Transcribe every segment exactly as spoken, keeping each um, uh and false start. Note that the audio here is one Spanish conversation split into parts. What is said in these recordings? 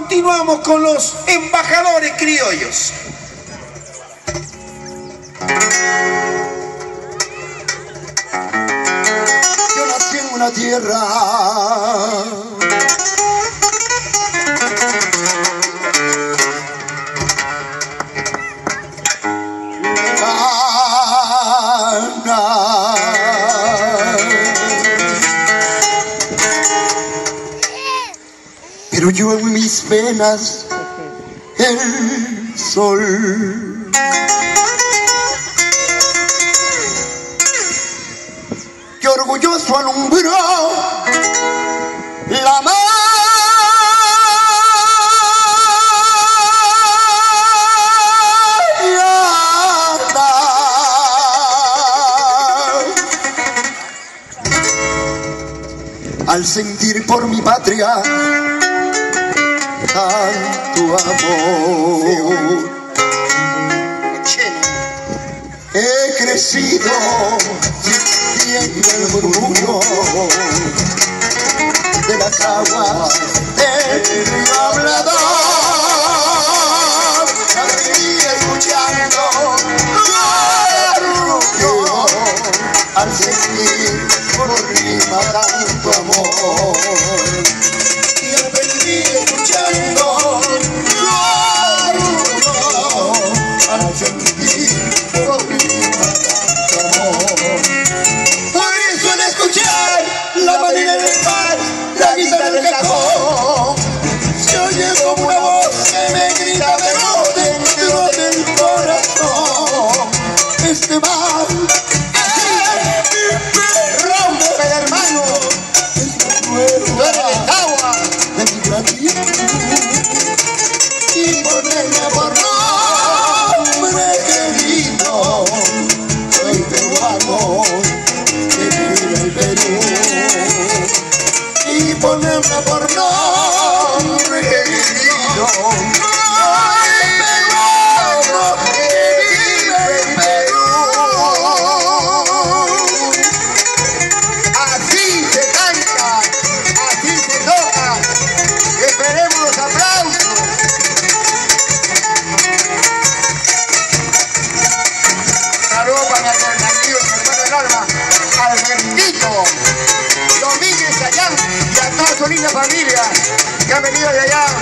Continuamos con los embajadores criollos. Yo nací en una tierra lejana, pero yo en mis venas el sol. Que orgulloso alumbró la mañana. Al sentir por mi patria tanto amor, he crecido sintiendo el murmullo de las aguas del río Hablador. Aprendí escuchando tu orgullo al sentir por rima tanto amor. Y aprendí escuchando tu orgullo al sentir por rima tanto amor. Por eso al escuchar la manera del mar, la guitarra del cajón, se oye como una voz que me grita pero dentro del corazón. Este mar rompe, hermano, es la prueba de mi gratitud y ponerme por nombre querido. Soy peruano que vive en el Perú, y ponerme por nombre querido. Soy peruano que vive en Perú. Así se canta, así se toca. Esperemos los aplausos. Saludos para mi alternativo, mi hermano del alma, Albertito Domínguez Ayán, y a toda su linda familia que han venido de allá.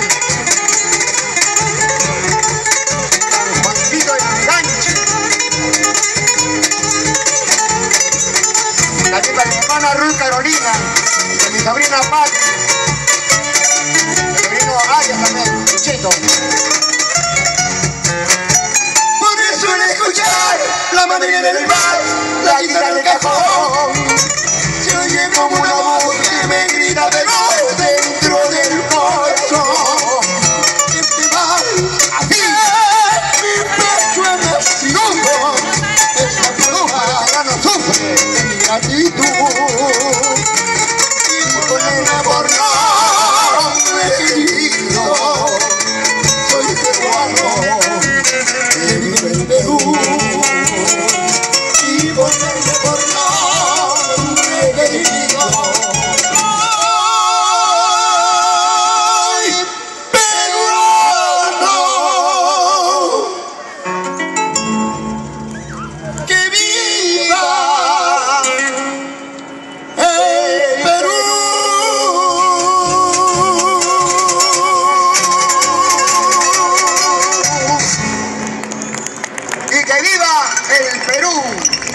Juancito de Enganche. También para mi hermana Ruth Carolina, de mi sobrina Pat, mi sobrino Arias también, Luchito. Por eso al escuchar la manera del mar, la guitarra del cajón, se oye como una voz que me grita pero dentro del corazón. Este mar, así, mi pecho en nacido, esta pluma ya no sufre de mi gratitud. Y ponerme por nombre querido, soy peruano que vive en Perú. Y ponerme por nombre querido, soy peruano que viva en Perú. Y que viva el Perú.